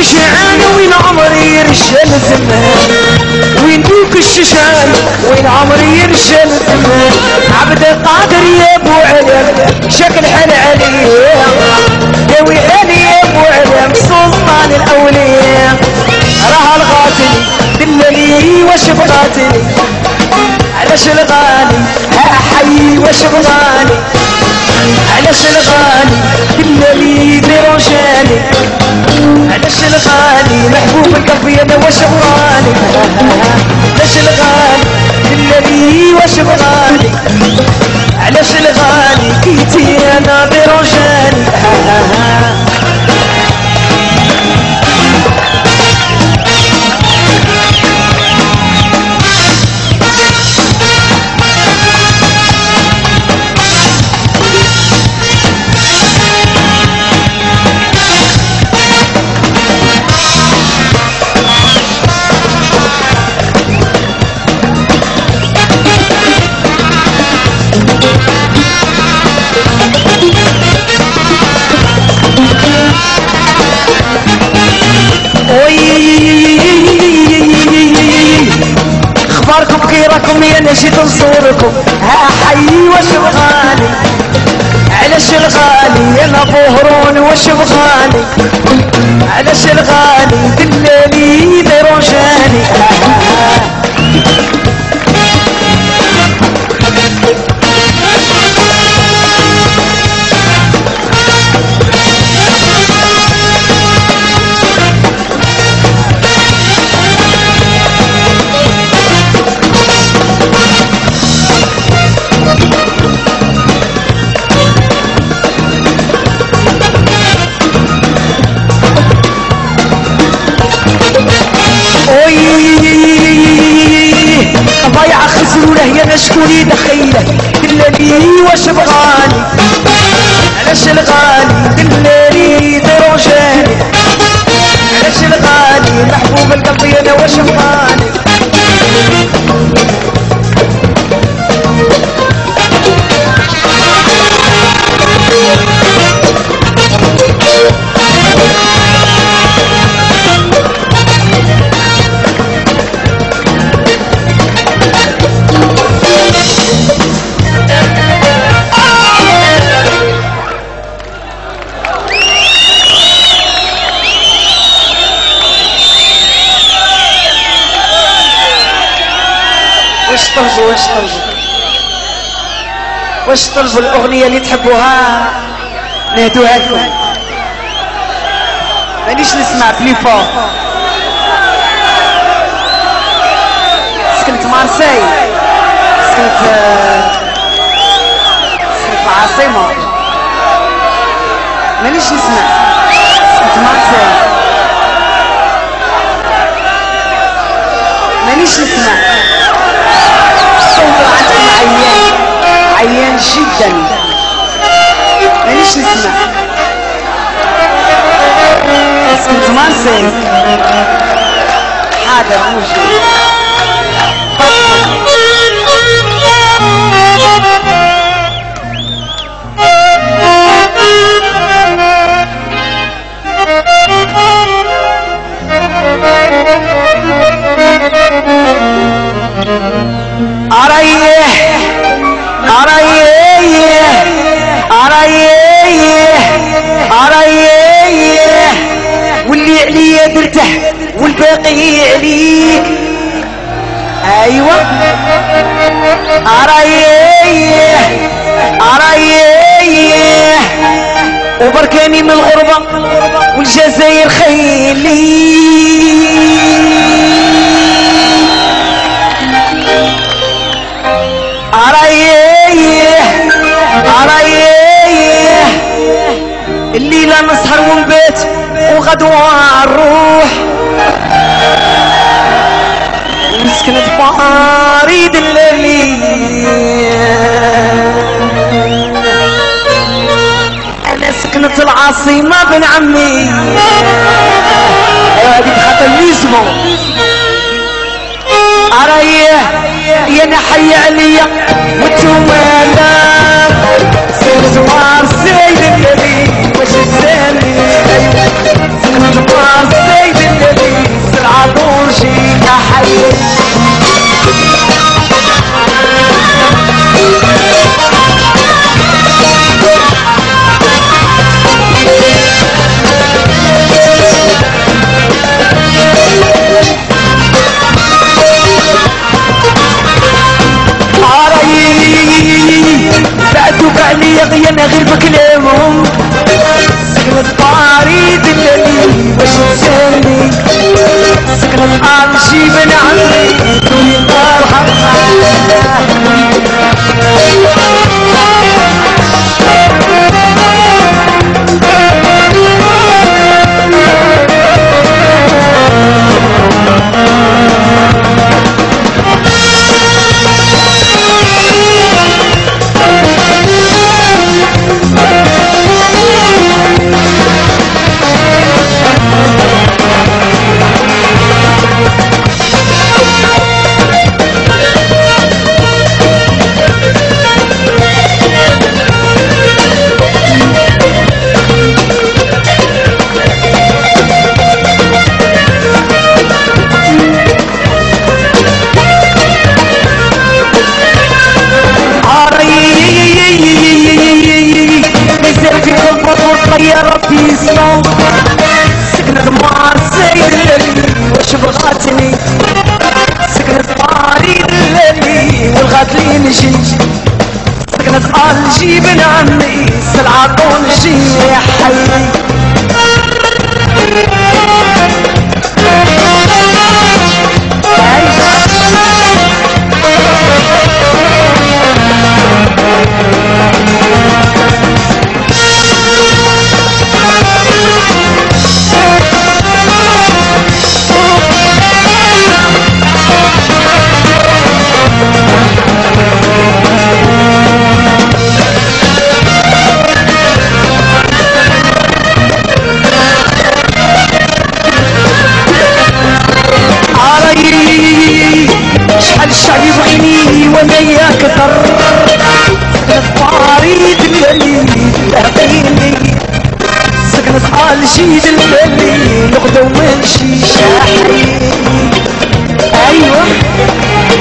الشجعان وين عمري يرشل الزمان وين دوك الشجعان وين عمري يرشل الزمان عبد القادر يا ابو علم شكل حل عليه داوي علي يا ابو علم سلطان الاولياء راه الغاتلي دلني واش بغاتلي علاش الغالي ها حي واش بغالي علاش الغالي دلني ديرونجاني علاش الغالي محبوب القلب انا واش بغالي علاش الغالي دلني واش بغالي علاش الغالي كيتي انا ديرونجاني اخباركم كي راكم يا انا جيت نزوركم ها حي واش بغالي علاش الغالي انا بوهرون واش بغالي علاش الغالي دلالي ديرونجاني ضايعة خسرونة يا انا شكوني دخيله دلالي واش بغالي علاش الغالي دلالي ديرونجاني علاش الغالي محبوب القلب يا انا واش بغالي واش طلبوا الاغنيه اللي تحبوها نهدوها لكم مانيش نسمع بلي فور سكنت مارسي سكنت العاصمه مانيش نسمع سكنت مارسي مانيش نسمع الصوت عندكم عيان جدا مانيش نسمع سكنت مارسي حاضر موجود واللي عليا درته والباقي عليك ايوه وبركاني من الغربة والجزائر خيلي الليلة نسهر ونبات وغدوة نروح مسكنة باريد الليل أنا سكنة العاصمة بن عمي أيوة هذيك خاطر نسمو يا نحي عليا وتوالا سير زوار سيد النبي واش تسالي ايوه سكنت بارسي قال جيبنا عمي طيارة في سلام سكنت مع السيد الليلي واش بغاتني سكنت طاري الليلي والغاتلي نجي سكنت قال جيبن عمي سلعة ونجي يا حي شحال الشعب يبغيني وانا ياك ضر سكنت طاريد الليل تهديني سكنت على جيد الليل نغدو ونمشي شاحين ايوه